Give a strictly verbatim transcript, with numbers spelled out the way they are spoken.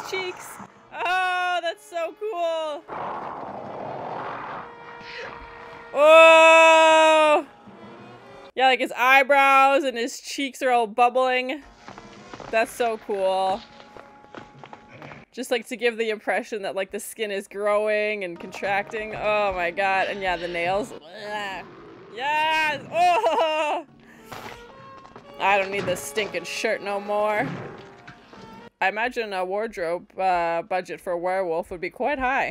cheeks. Oh, that's so cool. Oh. Yeah, like his eyebrows and his cheeks are all bubbling. That's so cool. Just like to give the impression that like the skin is growing and contracting. Oh my god. And yeah, the nails. Yes! Oh! I don't need this stinking shirt no more. I imagine a wardrobe uh, budget for a werewolf would be quite high.